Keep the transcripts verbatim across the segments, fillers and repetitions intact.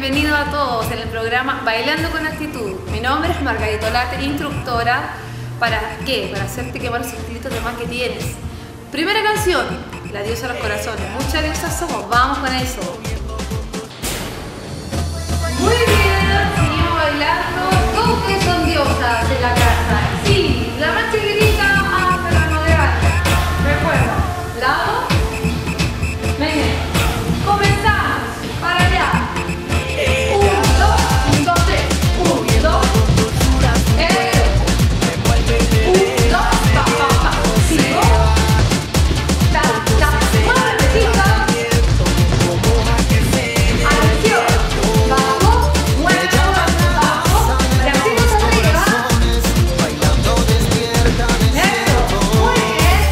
bienvenidos a todos en el programa Bailando con Actitud. Mi nombre es Margarita Olate, instructora. ¿Para qué? Para hacerte quemar los sentimientos de más que tienes. Primera canción, La diosa de los corazones. Muchas diosas somos, vamos con eso. Muy bien, seguimos bailando. Todos ustedes son diosas en la casa. Sí, la más chiquitita hasta la más grande. Recuerda, lado, ven, comenzamos, para allá. Un, dos, un, dos, tres. Un, dos, eso. Un, dos, pa, pa, pa. Sigo. Ta, ta, muévete, atención. Vamos, mueve, vamos. Bracitos arriba. Eso, muy bien.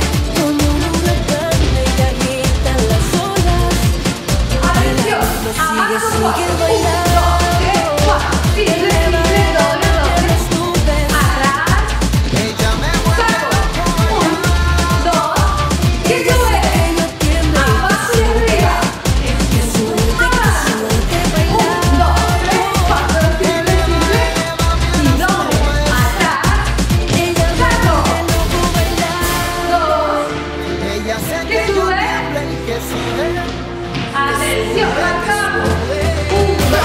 Atención, abajo, suave. Un, dos, tres, cuatro. Sigue, sigue, doble, doble. Atrás. Saco. Un, dos. Y sube. Abajo y arriba. Ah. Un, dos, tres, cuatro. Sigue, sigue. Y doble. Atrás. Saco. Dos. Que sube. Atención, arrancamos. Un, dos.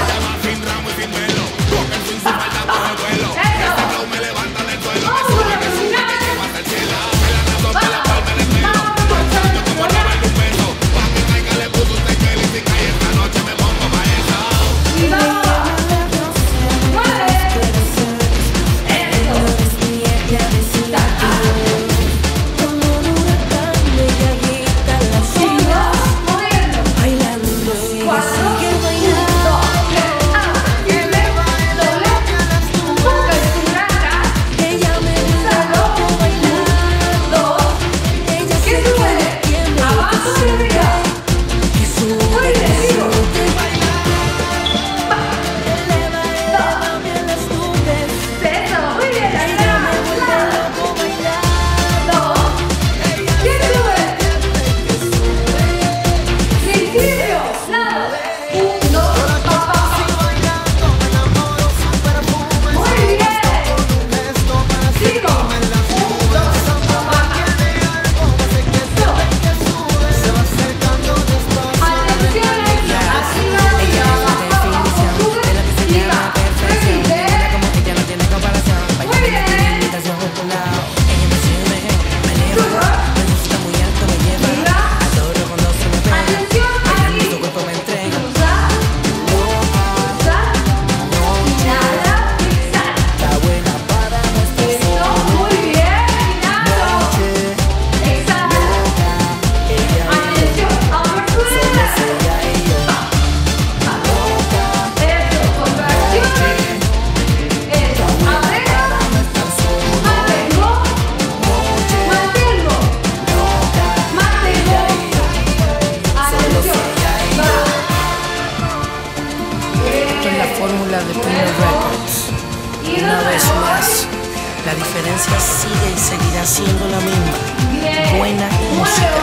Fórmula de Pino Records. Una vez más, la diferencia sigue y seguirá siendo la misma. Buena música.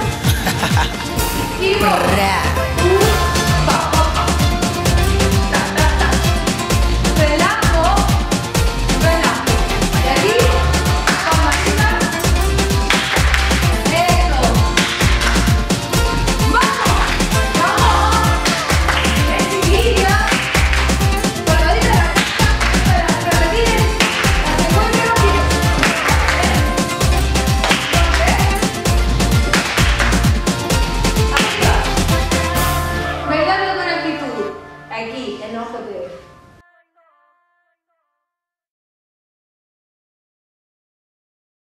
Relajo, relajo. Y aquí, con máquina. Eso. Vamos, vamos. Es chiquilla. Cuando dice la casa, se retire, se encuentre los pies. Arriba. Bailando con actitud. Aquí, en ojo de